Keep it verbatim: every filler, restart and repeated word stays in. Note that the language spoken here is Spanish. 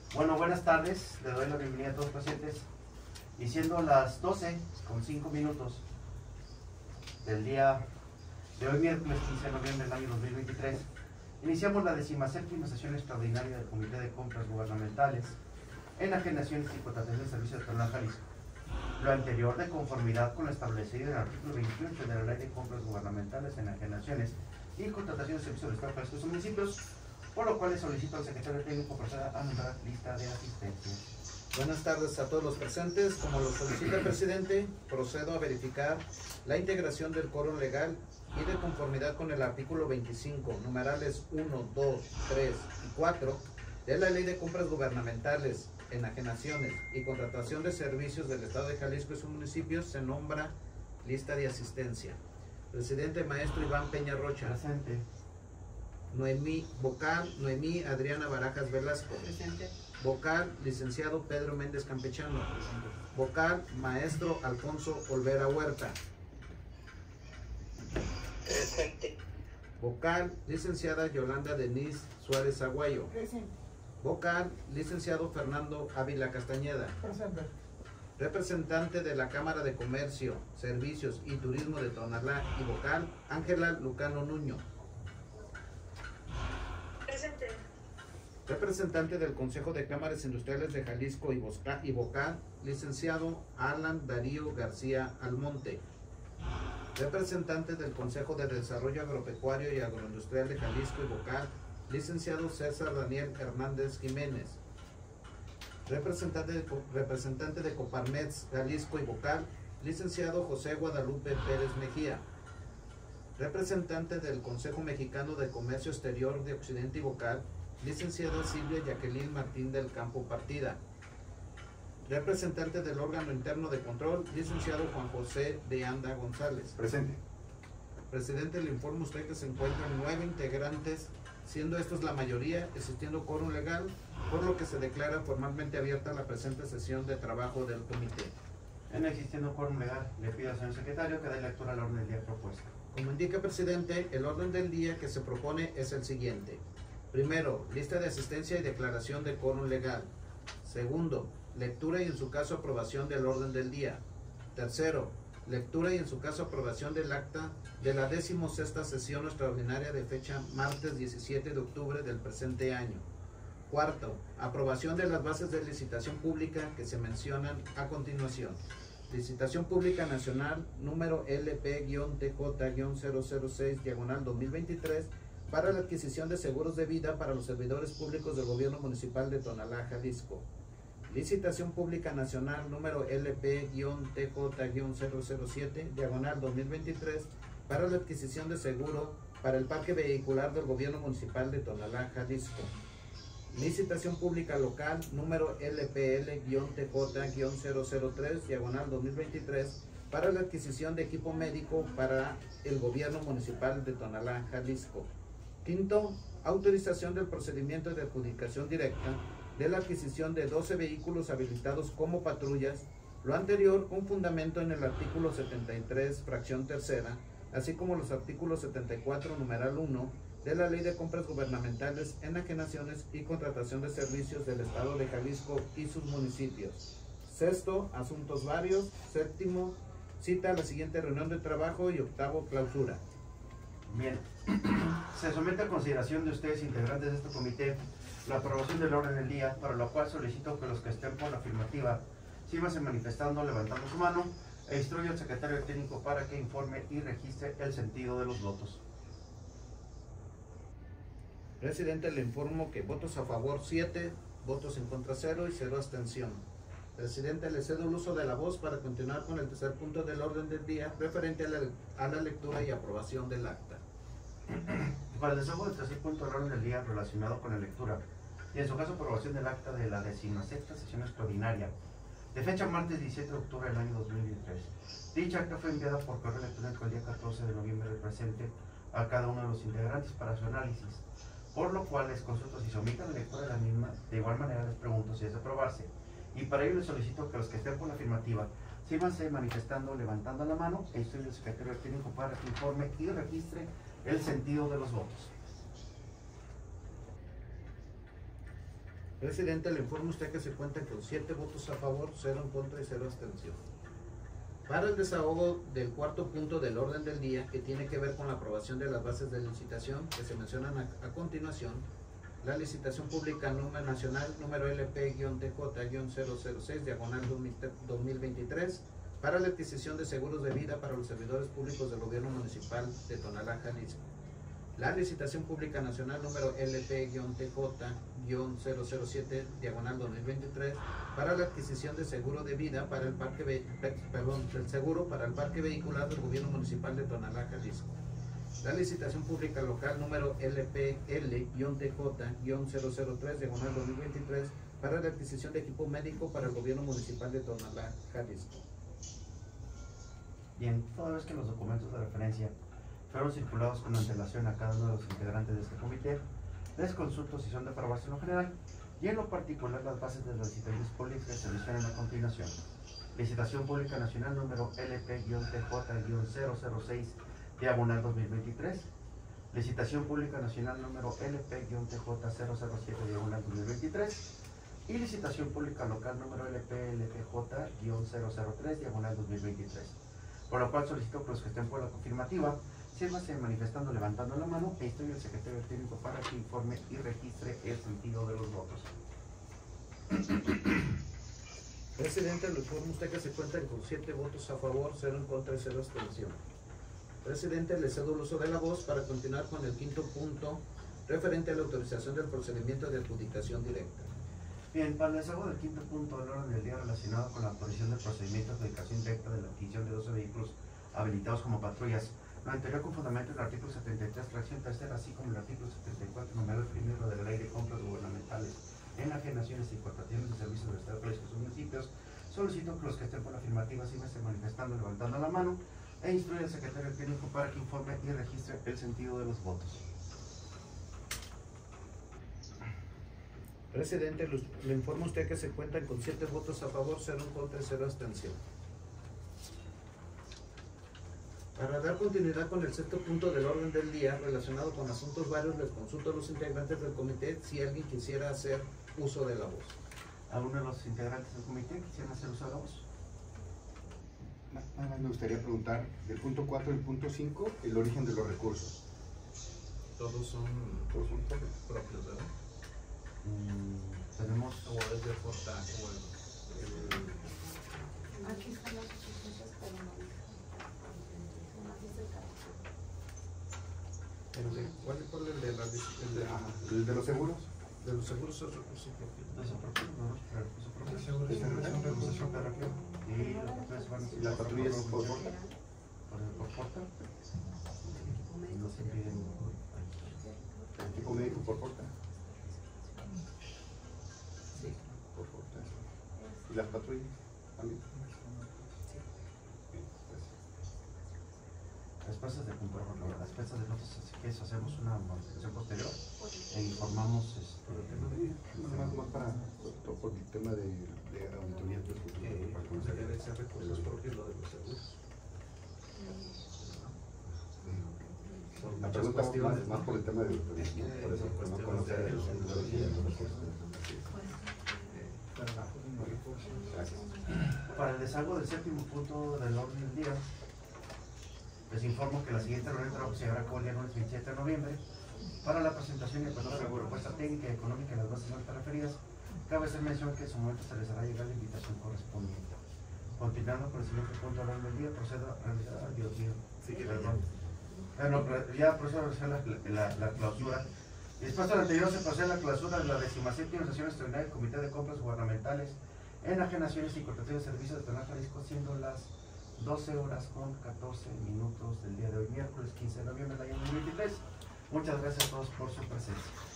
Bueno, buenas tardes, le doy la bienvenida a todos los pacientes. Y siendo las doce con cinco minutos del día de hoy, miércoles quince de noviembre del año dos mil veintitrés, iniciamos la decimaséptima sesión extraordinaria del Comité de Compras Gubernamentales, Enajenaciones y Contratación de Servicios de Tonalá, Jalisco. Lo anterior de conformidad con lo establecido en el artículo veintiocho de la Ley de Compras Gubernamentales, Enajenaciones y Contratación de Servicios del Estado para estos municipios, por lo cual le solicito al secretario técnico proceda a nombrar lista de asistencia. Buenas tardes a todos los presentes. Como lo solicita el presidente, procedo a verificar la integración del quórum legal y de conformidad con el artículo veinticinco, numerales uno, dos, tres y cuatro de la Ley de Compras Gubernamentales, Enajenaciones y Contratación de Servicios del Estado de Jalisco y sus municipios. Se nombra lista de asistencia. Presidente, maestro Iván Peña Rocha. Presente. Noemí Vocal, Noemí Adriana Barajas Velasco. Presente. Vocal, licenciado Pedro Méndez Campechano. Vocal, maestro Alfonso Olvera Huerta. Presente. Vocal, licenciada Yolanda Denise Suárez Aguayo. Presente. Vocal, licenciado Fernando Ávila Castañeda. Presente. Representante de la Cámara de Comercio, Servicios y Turismo de Tonalá y vocal, Ángela Lucano Nuño. Presente. Representante del Consejo de Cámaras Industriales de Jalisco y, Bosca, y vocal, licenciado Alan Darío García Almonte. Representante del Consejo de Desarrollo Agropecuario y Agroindustrial de Jalisco y vocal, licenciado César Daniel Hernández Jiménez. Representante de, representante de Coparmex Jalisco y vocal, licenciado José Guadalupe Pérez Mejía. Representante del Consejo Mexicano de Comercio Exterior de Occidente y vocal, licenciada Silvia Jacqueline Martín del Campo Partida. Representante del órgano interno de control, licenciado Juan José de Anda González. Presente. Presidente, le informo a usted que se encuentran nueve integrantes, siendo estos la mayoría, existiendo quórum legal, por lo que se declara formalmente abierta la presente sesión de trabajo del comité. En existiendo quórum legal, le pido al señor secretario que dé lectura al orden del día propuesto. Como indica el presidente, el orden del día que se propone es el siguiente. Primero, lista de asistencia y declaración de quórum legal. Segundo, lectura y en su caso aprobación del orden del día. Tercero, lectura y en su caso aprobación del acta de la decimosexta sesión extraordinaria de fecha martes diecisiete de octubre del presente año. Cuarto, aprobación de las bases de licitación pública que se mencionan a continuación. Licitación Pública Nacional número L P T J cero cero seis diagonal dos mil veintitrés para la adquisición de seguros de vida para los servidores públicos del Gobierno Municipal de Tonalá, Jalisco. Licitación Pública Nacional número L P T J cero cero siete diagonal dos mil veintitrés para la adquisición de seguro para el parque vehicular del Gobierno Municipal de Tonalá, Jalisco. Licitación Pública Local número L P L T J cero cero tres diagonal dos mil veintitrés para la adquisición de equipo médico para el Gobierno Municipal de Tonalá, Jalisco. Quinto, autorización del procedimiento de adjudicación directa de la adquisición de doce vehículos habilitados como patrullas, lo anterior con fundamento en el artículo setenta y tres, fracción tercera, así como los artículos setenta y cuatro, numeral uno, de la Ley de Compras Gubernamentales, Enajenaciones y Contratación de Servicios del Estado de Jalisco y sus municipios. Sexto, asuntos varios. Séptimo, cita a la siguiente reunión de trabajo y octavo, clausura. Bien, se somete a consideración de ustedes, integrantes de este comité, la aprobación del orden del día, para lo cual solicito que los que estén por la afirmativa síganse manifestando levantando su mano e instruye al secretario técnico para que informe y registre el sentido de los votos. Presidente, le informo que votos a favor siete, votos en contra cero y cero abstención. Presidente, le cedo el uso de la voz para continuar con el tercer punto del orden del día, referente a la, a la lectura y aprobación del acta. Para el desarrollo del tercer punto del orden del día relacionado con la lectura y en su caso aprobación del acta de la decimasexta sesión extraordinaria de fecha martes diecisiete de octubre del año dos mil veintitrés. Dicha acta fue enviada por correo electrónico el día catorce de noviembre del presente a cada uno de los integrantes para su análisis, por lo cual les consulto si se omite la lectura de la misma. De igual manera les pregunto si es de aprobarse, y para ello les solicito que los que estén por la afirmativa síganse manifestando levantando la mano e instruye al secretario técnico para que informe y registre el sentido de los votos. Presidente, le informa usted que se cuenta con siete votos a favor, cero en contra y cero abstención. Para el desahogo del cuarto punto del orden del día, que tiene que ver con la aprobación de las bases de licitación que se mencionan a, a continuación, la licitación pública número nacional número L P T J cero cero seis diagonal dos mil veintitrés para la adquisición de seguros de vida para los servidores públicos del gobierno municipal de Tonalá, Jalisco. La licitación pública nacional número L P T J cero cero siete diagonal dos mil veintitrés para la adquisición de seguro de vida para el parque ve perdón, del seguro para el parque vehicular del gobierno municipal de Tonalá, Jalisco. La licitación pública local número L P L T J cero cero tres diagonal dos mil veintitrés para la adquisición de equipo médico para el gobierno municipal de Tonalá, Jalisco. Bien, toda vez que los documentos de referencia fueron circulados con antelación a cada uno de los integrantes de este comité, les consulto si son de aprobación en general y en lo particular las bases de las licitaciones públicas que se mencionan a continuación. Licitación pública nacional número L P T J cero cero seis diagonal dos mil veintitrés, licitación pública nacional número L P T J cero cero siete diagonal dos mil veintitrés y licitación pública local número L P L T J cero cero tres diagonal dos mil veintitrés. Por lo cual solicito que los que estén por la confirmativa sírvase manifestando levantando la mano e instruye al secretario técnico para que informe y registre el sentido de los votos. Presidente, le informa usted que se cuentan con siete votos a favor, cero en contra y cero abstención. Presidente, le cedo el uso de la voz para continuar con el quinto punto referente a la autorización del procedimiento de adjudicación directa. Bien, para el desahogo del quinto punto del orden del día relacionado con la autorización del procedimiento de adjudicación directa de la adquisición de doce vehículos habilitados como patrullas, lo anterior con fundamento en el artículo setenta y tres, fracción tercera, así como el artículo setenta y cuatro, numeral primero de la Ley de Compras Gubernamentales, enajenaciones y contrataciones de servicios del Estado de los municipios, solicito que los que estén por la afirmativa sigan manifestando levantando la mano e instruye al secretario técnico para que informe y registre el sentido de los votos. Presidente, le informa usted que se cuentan con siete votos a favor, cero en contra y cero abstención. Para dar continuidad con el sexto punto del orden del día relacionado con asuntos varios, les consulto a los integrantes del comité si alguien quisiera hacer uso de la voz. ¿Alguno de los integrantes del comité quisieran hacer uso de la voz? Nada más me gustaría preguntar, del punto cuatro y el punto cinco, el origen de los recursos. Todos son, Todos son propios. propios, ¿verdad? Mm, tenemos... O es de Forta, o el, el... Aquí están los recursos, pero no dice. Nomás dice el carácter. el de, ¿cuál, ¿Cuál es el de, la, el de, Ajá, el de los seguros. de los seguros son recursos propios? No son propios, no, pero recursos propios. Seguro, Es seguro, un seguro, recurso seguro. propio. Y los papeles van a ser ¿Y las patrullas por Forta? por el por Forta. No se piden. El equipo médico por Forta. Sí. Por Forta. ¿Y las patrullas también? Las piezas de comprobar, las piezas de notas, así que eso hacemos una modificación posterior e informamos este, Nada más, más para, todo por el tema de, de auditoría del futuro. Eh, para ¿cómo se conocer debe ser recursos propios lo de los seguros? Son La muchas pregunta cuestiones, más, más por el tema de auditoría, ¿no? Por eso, por no conocer el origen de los recursos. Gracias. para el desahogo del séptimo punto del orden del día. Les informo que la siguiente reunión se llevará a cabo el día lunes veintisiete de noviembre para la presentación y aprobación de la propuesta técnica y económica de las bases altas referidas. Cabe hacer mención que en su momento se les hará llegar la invitación correspondiente. Continuando con el siguiente punto del orden del día, procedo a realizar, ah, Dios mío, Sí, perdón. Bueno, ya procedo a realizar la, la, la clausura. Después de lo anterior se procede a la clausura de la decimoséptima sesión extraordinaria del Comité de Compras Gubernamentales, Enajenaciones y Contrataciones de Servicios de Tonalá, Jalisco, siendo las doce horas con catorce minutos del día de hoy, miércoles quince de noviembre del año dos mil veintitrés. Muchas gracias a todos por su presencia.